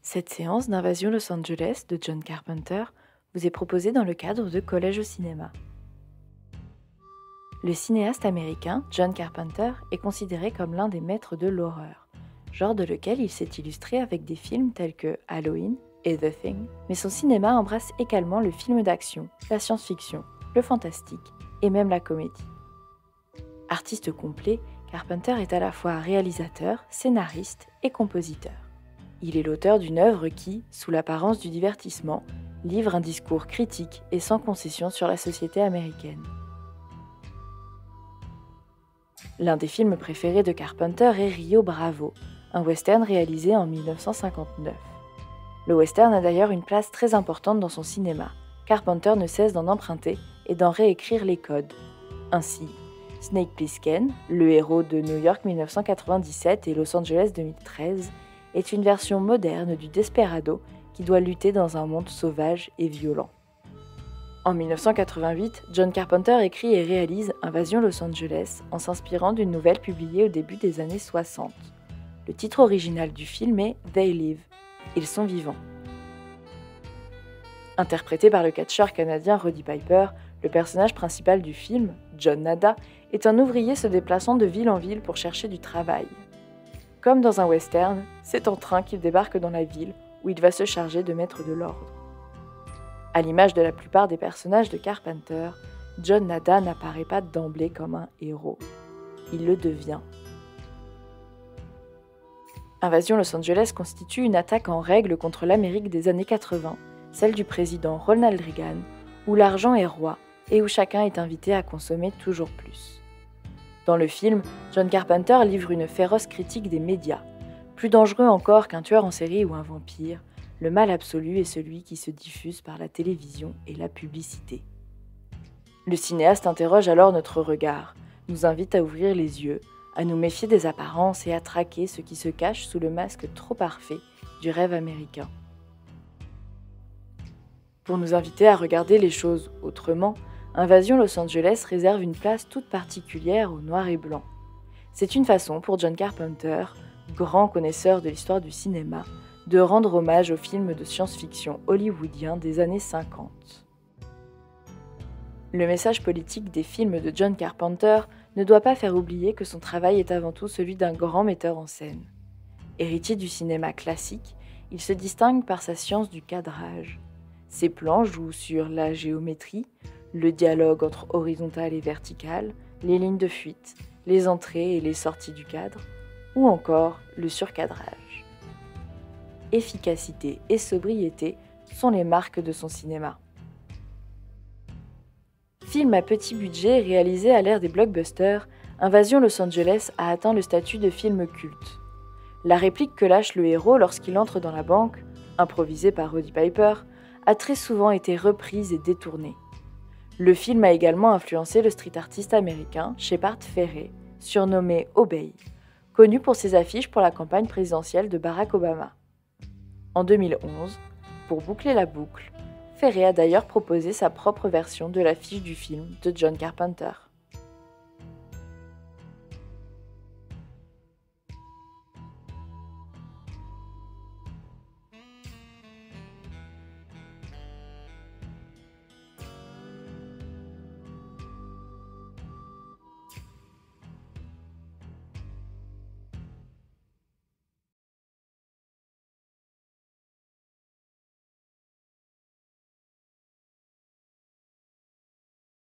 Cette séance d'invasion Los Angeles de John Carpenter vous est proposée dans le cadre de Collège au cinéma. Le cinéaste américain John Carpenter est considéré comme l'un des maîtres de l'horreur, genre de lequel il s'est illustré avec des films tels que Halloween et The Thing, mais son cinéma embrasse également le film d'action, la science-fiction, le fantastique et même la comédie. Artiste complet, Carpenter est à la fois réalisateur, scénariste et compositeur. Il est l'auteur d'une œuvre qui, sous l'apparence du divertissement, livre un discours critique et sans concession sur la société américaine. L'un des films préférés de Carpenter est Rio Bravo, un western réalisé en 1959. Le western a d'ailleurs une place très importante dans son cinéma. Carpenter ne cesse d'en emprunter et d'en réécrire les codes. Ainsi, Snake Plissken, le héros de New York 1997 et Los Angeles 2013, est une version moderne du desperado qui doit lutter dans un monde sauvage et violent. En 1988, John Carpenter écrit et réalise Invasion Los Angeles en s'inspirant d'une nouvelle publiée au début des années 60. Le titre original du film est They Live, Ils sont vivants. Interprété par le catcheur canadien Roddy Piper, le personnage principal du film, John Nada, est un ouvrier se déplaçant de ville en ville pour chercher du travail. Comme dans un western, c'est en train qu'il débarque dans la ville où il va se charger de mettre de l'ordre. À l'image de la plupart des personnages de Carpenter, John Nada n'apparaît pas d'emblée comme un héros. Il le devient. Invasion Los Angeles constitue une attaque en règle contre l'Amérique des années 80, celle du président Ronald Reagan, où l'argent est roi et où chacun est invité à consommer toujours plus. Dans le film, John Carpenter livre une féroce critique des médias. Plus dangereux encore qu'un tueur en série ou un vampire, le mal absolu est celui qui se diffuse par la télévision et la publicité. Le cinéaste interroge alors notre regard, nous invite à ouvrir les yeux, à nous méfier des apparences et à traquer ce qui se cache sous le masque trop parfait du rêve américain. Pour nous inviter à regarder les choses autrement, Invasion Los Angeles réserve une place toute particulière au noir et blanc. C'est une façon pour John Carpenter, grand connaisseur de l'histoire du cinéma, de rendre hommage aux films de science-fiction hollywoodiens des années 50. Le message politique des films de John Carpenter ne doit pas faire oublier que son travail est avant tout celui d'un grand metteur en scène. Héritier du cinéma classique, il se distingue par sa science du cadrage. Ses plans jouent sur la géométrie, le dialogue entre horizontal et vertical, les lignes de fuite, les entrées et les sorties du cadre, ou encore le surcadrage. Efficacité et sobriété sont les marques de son cinéma. Film à petit budget réalisé à l'ère des blockbusters, Invasion Los Angeles a atteint le statut de film culte. La réplique que lâche le héros lorsqu'il entre dans la banque, improvisée par Roddy Piper, a très souvent été reprise et détournée. Le film a également influencé le street artiste américain Shepard Fairey, surnommé Obey, connu pour ses affiches pour la campagne présidentielle de Barack Obama. En 2011, pour boucler la boucle, Fairey a d'ailleurs proposé sa propre version de l'affiche du film de John Carpenter.